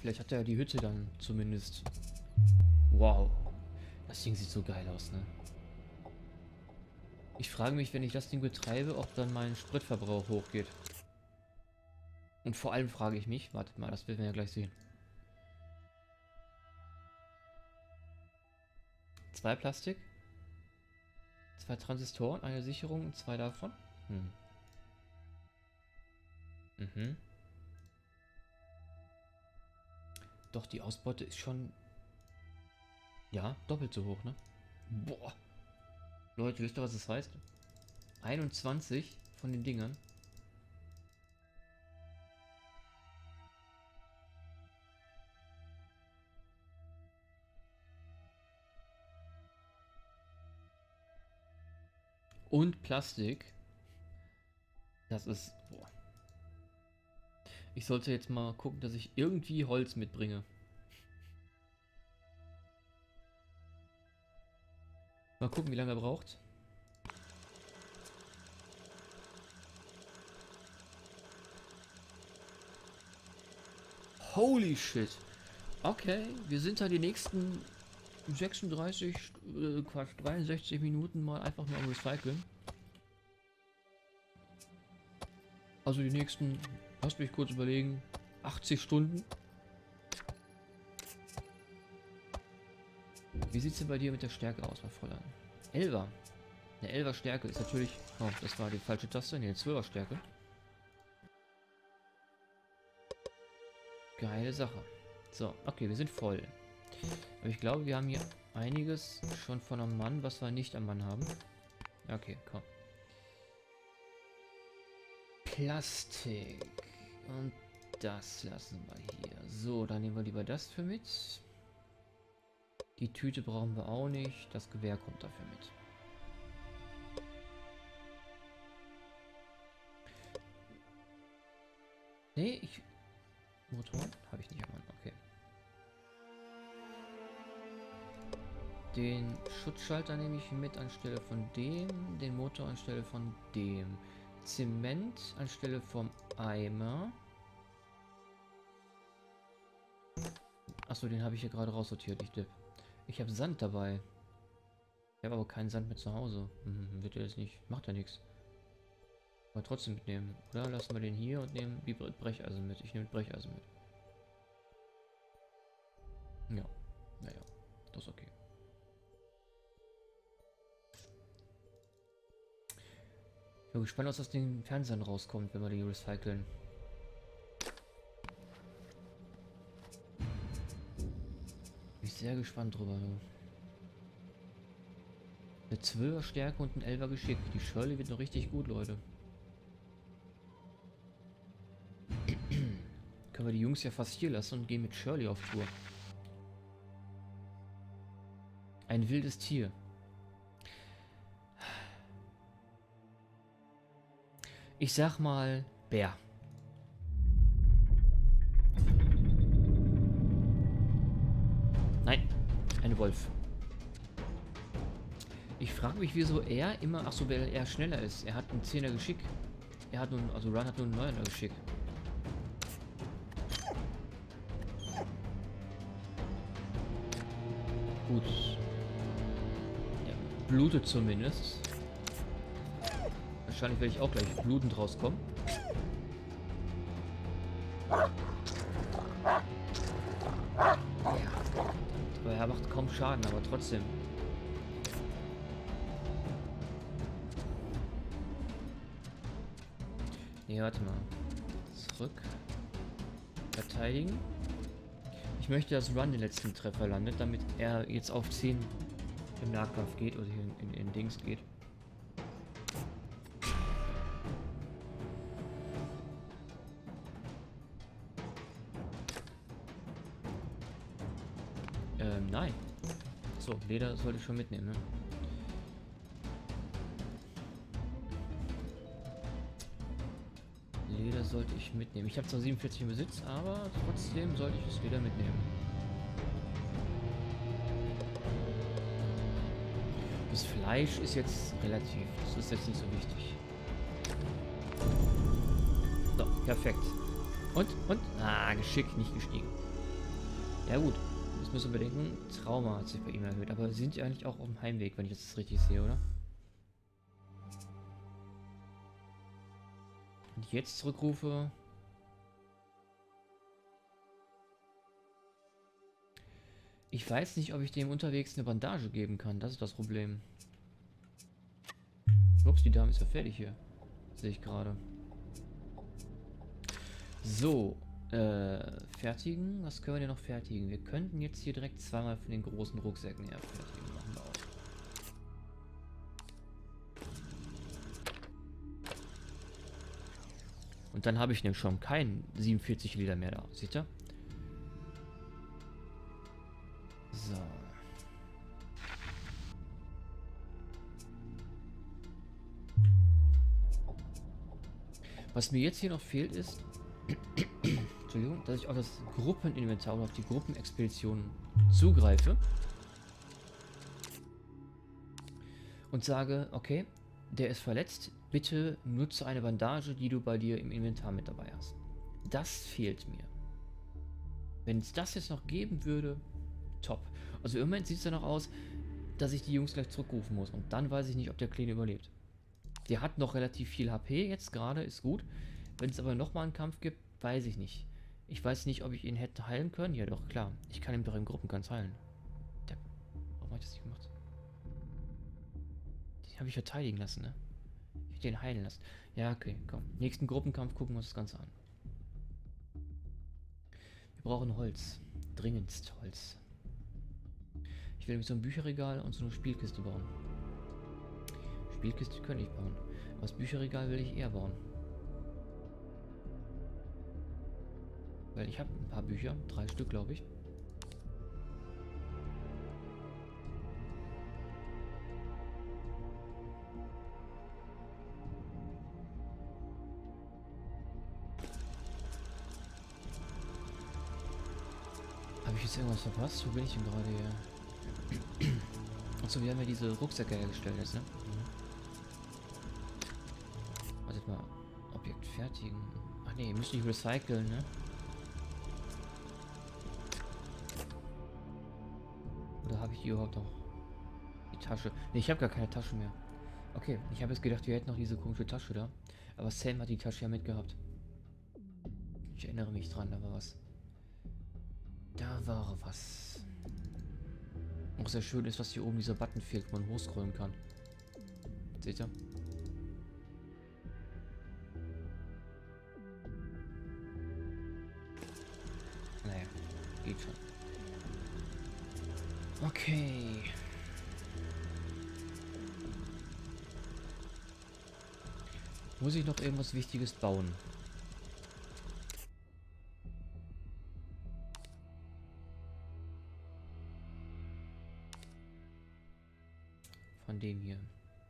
Vielleicht hat er ja die Hütte dann zumindest. Wow. Das Ding sieht so geil aus, ne? Ich frage mich, wenn ich das Ding betreibe, ob dann mein Spritverbrauch hochgeht. Und vor allem frage ich mich, wartet mal, das werden wir ja gleich sehen. 2 Plastik, 2 Transistoren, eine Sicherung und 2 davon. Mhm. Doch, die Ausbeute ist schon... Ja, doppelt so hoch, ne? Boah. Leute, wisst ihr, was das heißt? 21 von den Dingern. Und Plastik. Das ist... Boah. Ich sollte jetzt mal gucken, dass ich irgendwie Holz mitbringe. Mal gucken, wie lange er braucht. Holy shit. Okay, wir sind da die nächsten 36, Quatsch, 63 Minuten mal einfach nur am Recyceln. Also die nächsten, lass mich kurz überlegen, 80 Stunden. Wie sieht es denn bei dir mit der Stärke aus, mein Fräulein? 11er. Eine 11er Stärke ist natürlich... Oh, das war die falsche Taste. Ne, eine 12er Stärke. Geile Sache. So, okay, wir sind voll. Aber ich glaube, wir haben hier einiges schon von einem Mann, was wir nicht am Mann haben. Okay, komm. Plastik. Und das lassen wir hier. So, dann nehmen wir lieber das für mit. Die Tüte brauchen wir auch nicht. Das Gewehr kommt dafür mit. Nee, Motoren habe ich nicht am Mann. Okay. Den Schutzschalter nehme ich mit anstelle von dem. Den Motor anstelle von dem. Zement anstelle vom Eimer. Achso, den habe ich hier gerade raussortiert. Ich habe Sand dabei. Ich habe aber keinen Sand mit zu Hause. Wird er das nicht? Macht ja nichts. Aber trotzdem mitnehmen. Oder lassen wir den hier und nehmen die Brecheisen mit. Ich nehme Brecheisen mit. Ja. Naja. Das ist okay. Ich bin gespannt, was aus den Fernsehern rauskommt, wenn wir die recyceln. Bin ich sehr gespannt drüber. Eine 12er Stärke und ein 11er Geschick. Die Shirley wird noch richtig gut, Leute. Können wir die Jungs ja fast hier lassen und gehen mit Shirley auf Tour. Ein wildes Tier. Ich sag mal Bär. Nein, ein Wolf. Ich frage mich, wieso er immer... Ach so, weil er schneller ist. Er hat einen 10er Geschick. Er hat nun... Also Run hat nur einen 9er Geschick. Gut. Er blutet zumindest. Wahrscheinlich werde ich auch gleich blutend rauskommen. Ja. Aber er macht kaum Schaden, aber trotzdem. Nee, warte mal. Zurück. Verteidigen. Ich möchte, dass Run den letzten Treffer landet, damit er jetzt auf 10 im Nahkampf geht oder in Dings geht. Nein. So, Leder sollte ich schon mitnehmen, ne? Leder sollte ich mitnehmen. Ich habe zwar 47 im Besitz, aber trotzdem sollte ich das Leder mitnehmen. Das Fleisch ist jetzt relativ. Das ist jetzt nicht so wichtig. So, perfekt. Und? Ah, Geschick nicht gestiegen. Ja gut, jetzt müssen wir bedenken, Trauma hat sich bei ihm erhöht. Aber sie sind ja eigentlich auch auf dem Heimweg, wenn ich das richtig sehe, oder? Wenn ich jetzt zurückrufe... Ich weiß nicht, ob ich dem unterwegs eine Bandage geben kann. Das ist das Problem. Ups, die Dame ist ja fertig hier. Sehe ich gerade. So, fertigen. Was können wir denn noch fertigen? Wir könnten jetzt hier direkt zweimal von den großen Rucksäcken her fertigen. Machen wir auch. Und dann habe ich nämlich schon keinen 47 Liter mehr da. Seht ihr? So. Was mir jetzt hier noch fehlt ist, Entschuldigung, dass ich auf das Gruppeninventar oder auf die Gruppenexpedition zugreife und sage, okay, der ist verletzt, bitte nutze eine Bandage, die du bei dir im Inventar mit dabei hast. Das fehlt mir. Wenn es das jetzt noch geben würde, top. Also im Moment sieht es danach aus, dass ich die Jungs gleich zurückrufen muss und dann weiß ich nicht, ob der Kleine überlebt. Der hat noch relativ viel HP jetzt gerade, ist gut. Wenn es aber nochmal einen Kampf gibt, weiß ich nicht. Ich weiß nicht, ob ich ihn hätte heilen können. Ja doch, klar. Ich kann ihn doch im Gruppenkampf heilen. Der, warum habe ich das nicht gemacht? Den habe ich verteidigen lassen, ne? Ich hätte ihn heilen lassen. Ja, okay, komm. Nächsten Gruppenkampf gucken wir uns das Ganze an. Wir brauchen Holz. Dringendst Holz. Ich will nämlich so ein Bücherregal und so eine Spielkiste bauen. Spielkiste könnte ich bauen. Aber das Bücherregal will ich eher bauen. Weil ich habe ein paar Bücher. 3 Stück, glaube ich. Habe ich jetzt irgendwas verpasst? Wo bin ich denn gerade hier? Achso, wir haben ja diese Rucksäcke hergestellt jetzt, ne? Wartet mal. Objekt fertigen. Ach nee, müssen nicht recyceln, ne? Oder habe ich die überhaupt noch? Die Tasche. Ne, ich habe gar keine Tasche mehr. Okay, ich habe jetzt gedacht, wir hätten noch diese komische Tasche da. Aber Sam hat die Tasche ja mitgehabt. Ich erinnere mich dran, da war was. Da war was. Auch sehr schön ist, was hier oben dieser Button fehlt, wo man hochscrollen kann. Seht ihr? Naja, geht schon. Okay. Muss ich noch irgendwas Wichtiges bauen? Von dem hier.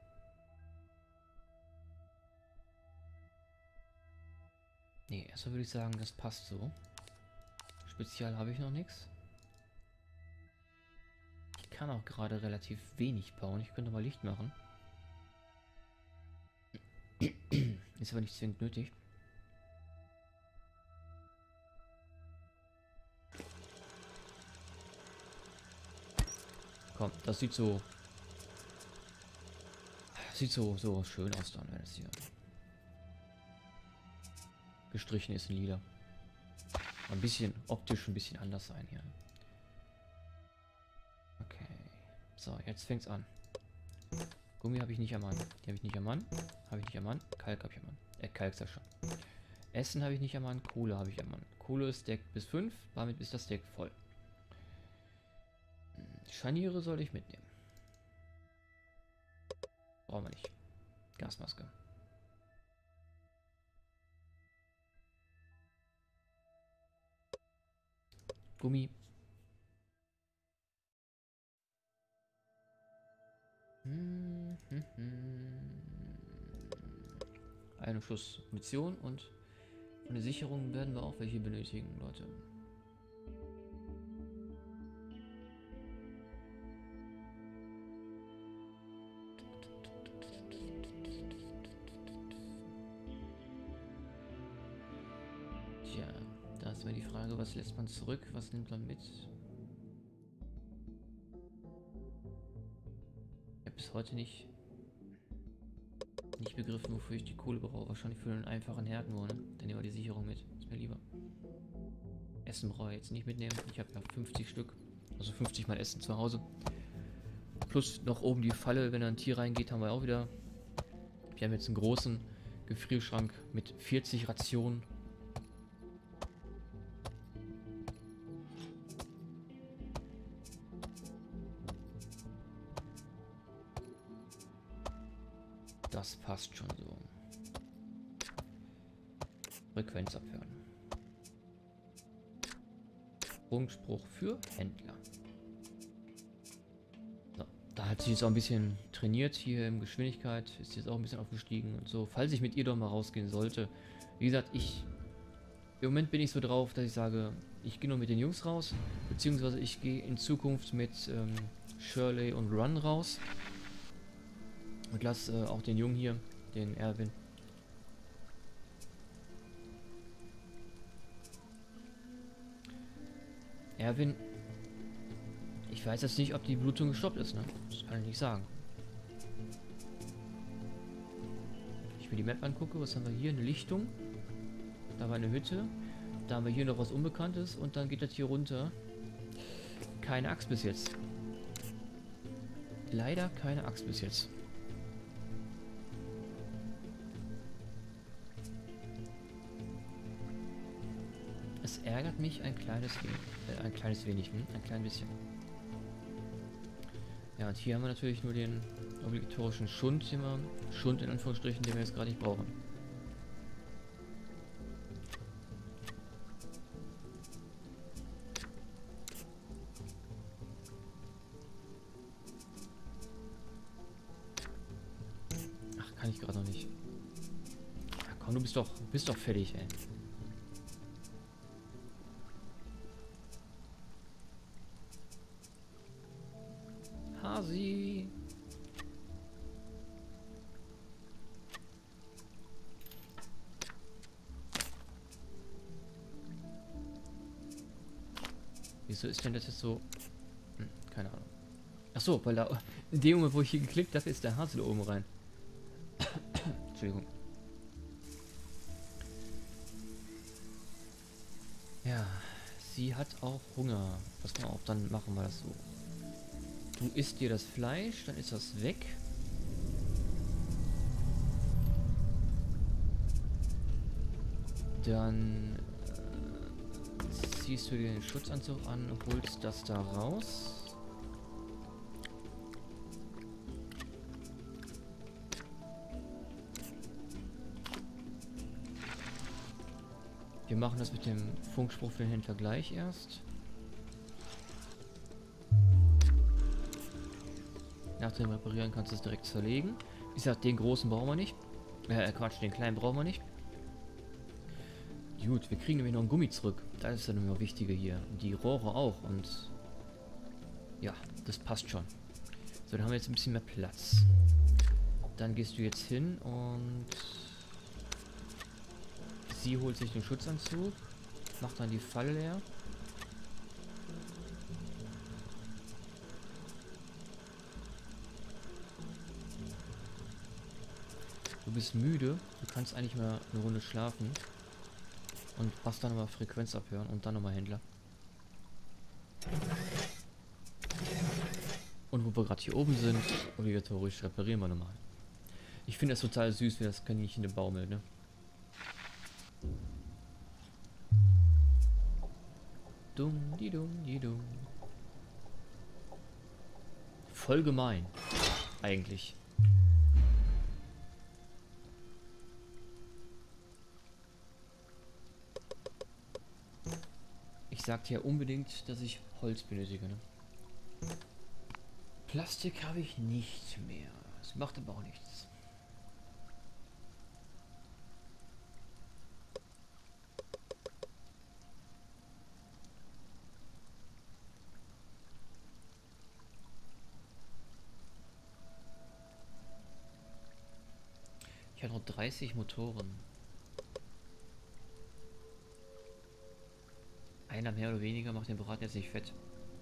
Nee, erstmal würde ich sagen, das passt so. Spezial habe ich noch nichts. Ich kann auch gerade relativ wenig bauen. Ich könnte mal Licht machen. Ist aber nicht zwingend nötig. Komm, das sieht so... Sieht so schön aus dann, wenn es hier gestrichen ist in Lila. Ein bisschen optisch ein bisschen anders sein hier. Okay. So, jetzt fängt's an. Gummi habe ich nicht am Mann. Die habe ich nicht am Mann. Habe ich nicht am Mann. Kalk habe ich am Mann. Kalk ist ja schon. Essen habe ich nicht am Mann. Kohle habe ich am Mann. Kohle ist Deck bis 5. Damit ist das Deck voll. Scharniere soll ich mitnehmen. Brauchen wir nicht. Gasmaske. Gummi. Eine Schuss Munition und eine Sicherung werden wir auch welche benötigen, Leute. Da ist immer die Frage, was lässt man zurück, was nimmt man mit? Ich habe bis heute nicht begriffen, wofür ich die Kohle brauche. Wahrscheinlich für einen einfachen Herd nur, ne? Dann nehmen wir die Sicherung mit. Ist mir lieber. Essen brauche ich jetzt nicht mitnehmen. Ich habe ja 50 Stück. Also 50 mal Essen zu Hause. Plus noch oben die Falle, wenn da ein Tier reingeht, haben wir auch wieder. Wir haben jetzt einen großen Gefrierschrank mit 40 Rationen. Das passt schon so. Frequenz abhören. Sprungspruch für Händler. So, da hat sie jetzt auch ein bisschen trainiert hier in Geschwindigkeit. Ist jetzt auch ein bisschen aufgestiegen und so. Falls ich mit ihr doch mal rausgehen sollte. Wie gesagt, im Moment bin ich so drauf, dass ich sage, ich gehe nur mit den Jungs raus. Beziehungsweise ich gehe in Zukunft mit Shirley und Run raus. Und lass auch den Jungen hier, den Erwin. Erwin, ich weiß jetzt nicht, ob die Blutung gestoppt ist, ne? Das kann ich nicht sagen. Ich mir die Map angucke, was haben wir hier? Eine Lichtung. Da war eine Hütte. Da haben wir hier noch was Unbekanntes und dann geht das hier runter. Keine Axt bis jetzt. Leider keine Axt bis jetzt. Es ärgert mich ein kleines wenig, ein klein bisschen. Ja, und hier haben wir natürlich nur den obligatorischen Schund in Anführungsstrichen, den wir jetzt gerade nicht brauchen. Ach, kann ich gerade noch nicht. Ach komm, du bist doch fertig, ey. Hasi. Wieso ist denn das jetzt so? Keine Ahnung. Ach so, weil da in dem Moment, wo ich hier geklickt habe, ist der Hase da oben rein. Entschuldigung. Ja, sie hat auch Hunger. Pass mal auf, dann machen wir das so. Du isst dir das Fleisch, dann ist das weg. Dann ziehst du dir den Schutzanzug an und holst das da raus. Wir machen das mit dem Funkspruch für den Händler gleich erst. Nach dem Reparieren kannst du es direkt zerlegen. Wie gesagt, den großen brauchen wir nicht. Quatsch, den kleinen brauchen wir nicht. Gut, wir kriegen nämlich noch einen Gummi zurück. Das ist dann immer wichtiger hier. Die Rohre auch und ja, das passt schon. So, dann haben wir jetzt ein bisschen mehr Platz. Dann gehst du jetzt hin und sie holt sich den Schutzanzug, macht dann die Falle leer. Du bist müde, du kannst eigentlich mal eine Runde schlafen und machst dann nochmal Frequenz abhören und dann nochmal Händler. Und wo wir gerade hier oben sind, obligatorisch reparieren wir nochmal. Ich finde das total süß, wie das Kaninchen im baumelt, ne? Dumm, die dumm, die dumm. Voll gemein. Eigentlich. Ich sagte ja unbedingt, dass ich Holz benötige, ne? Plastik habe ich nicht mehr. Das macht aber auch nichts. Ich habe noch 30 Motoren. einer mehr oder weniger macht den Braten jetzt nicht fett.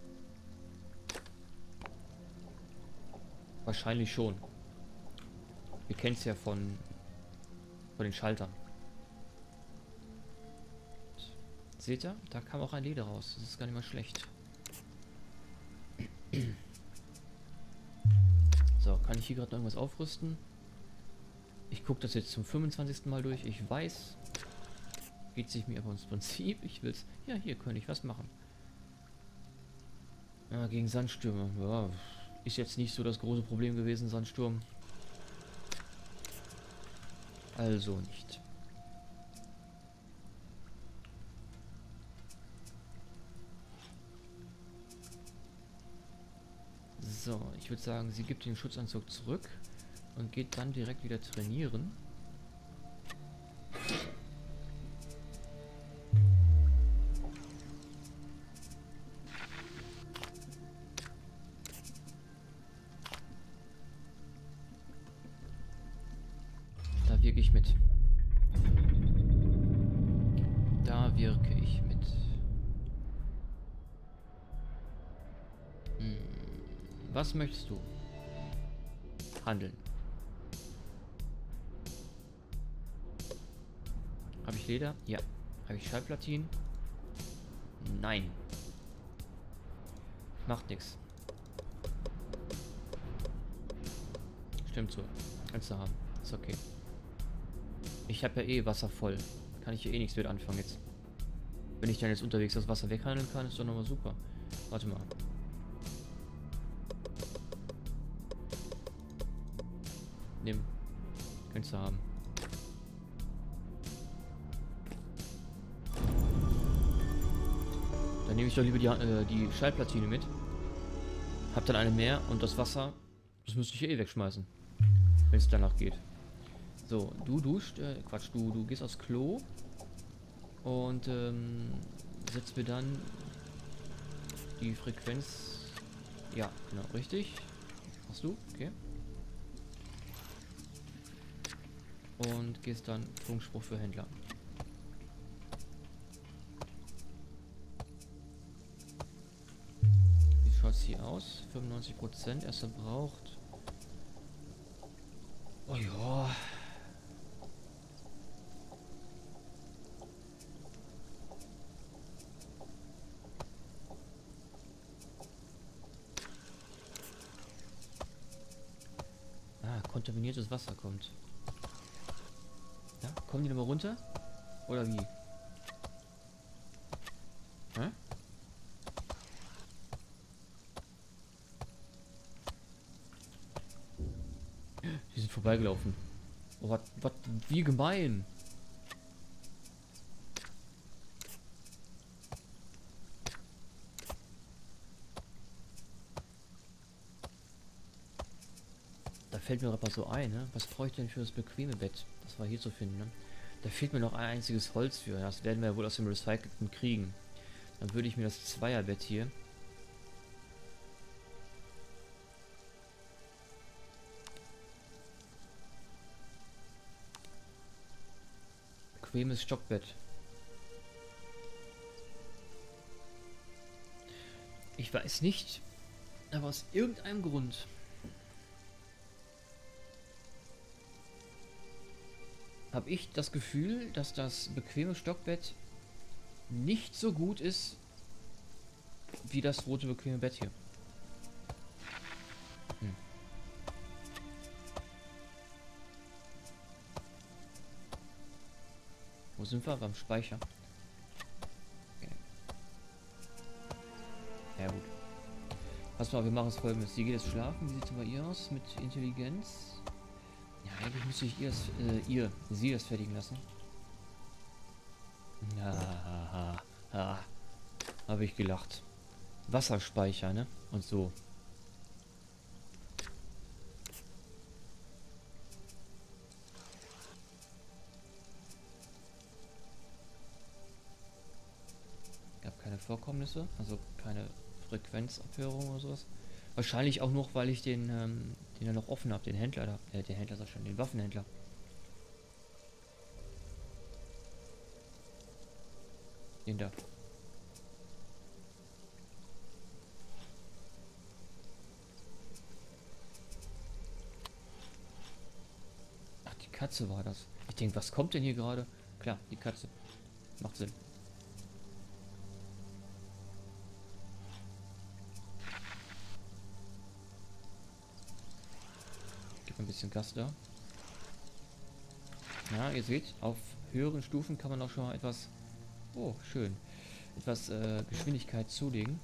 Wahrscheinlich schon. Wir kennen es ja von den Schaltern. Seht ihr? Da kam auch ein Leder raus. Das ist gar nicht mal schlecht. So, kann ich hier gerade noch irgendwas aufrüsten? Ich gucke das jetzt zum 25. Mal durch. Ich weiß, geht sich mir aber ums Prinzip. Ich will's. Ja, hier könnte ich was machen. Ja, gegen Sandstürme. Ja, ist jetzt nicht so das große Problem gewesen, Sandsturm. Also nicht. So, ich würde sagen, sie gibt den Schutzanzug zurück und geht dann direkt wieder trainieren. Da wirke ich mit. Da wirke ich mit. Was möchtest du? Handeln. Habe ich Leder? Ja. Habe ich Schallplatinen? Nein. Macht nichts. Stimmt so. Kannst du haben. Ist okay. Ich habe ja eh Wasser voll. Kann ich hier eh nichts mit anfangen jetzt. Wenn ich dann jetzt unterwegs das Wasser weghandeln kann, ist doch nochmal super. Warte mal. Nimm. Könntest du haben. Dann nehme ich doch lieber die Schallplatine mit. Hab dann eine mehr und das Wasser, das müsste ich eh wegschmeißen. Wenn es danach geht. So, du duscht, Quatsch, du gehst aufs Klo und setzt mir dann die Frequenz. Ja, genau, richtig. Machst du? Okay. Und gehst dann Funkspruch für Händler. Wie schaut's hier aus? 95%, erst verbraucht. Oh ja. Ah, kontaminiertes Wasser kommt. Ja, kommen die nochmal runter? Oder wie? Hä? Die sind vorbeigelaufen. Oh, was, wie gemein. Da fällt mir aber so ein, ne? Was brauche ich denn für das bequeme Bett? Das war hier zu finden, ne? Da fehlt mir noch ein einziges Holz für. Das werden wir wohl aus dem Recycelten kriegen. Dann würde ich mir das Zweierbett hier. Bequemes Stockbett. Ich weiß nicht, aber aus irgendeinem Grund habe ich das Gefühl, dass das bequeme Stockbett nicht so gut ist wie das rote bequeme Bett hier. Wo sind wir? Beim Speicher. Okay. Ja gut. Pass mal, wir machen es folgendes. Sie geht jetzt schlafen. Wie sieht es bei ihr aus mit Intelligenz? Ja, eigentlich müsste ich sie das fertigen lassen. Ja, habe ich gelacht. Wasserspeicher, ne? Und so. Gab keine Vorkommnisse, also keine Frequenzabhörung oder sowas. Wahrscheinlich auch noch, weil ich den ja noch offen habe, den Händler da. Den Händler sag schon, den Waffenhändler. Den da. Katze war das. Ich denke, was kommt denn hier gerade? Klar, die Katze. Macht Sinn. Gib ein bisschen Gas da. Ja, ihr seht, auf höheren Stufen kann man auch schon mal etwas... Oh, schön. Etwas Geschwindigkeit zulegen.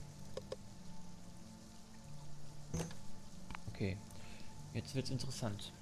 Okay, jetzt wird's interessant.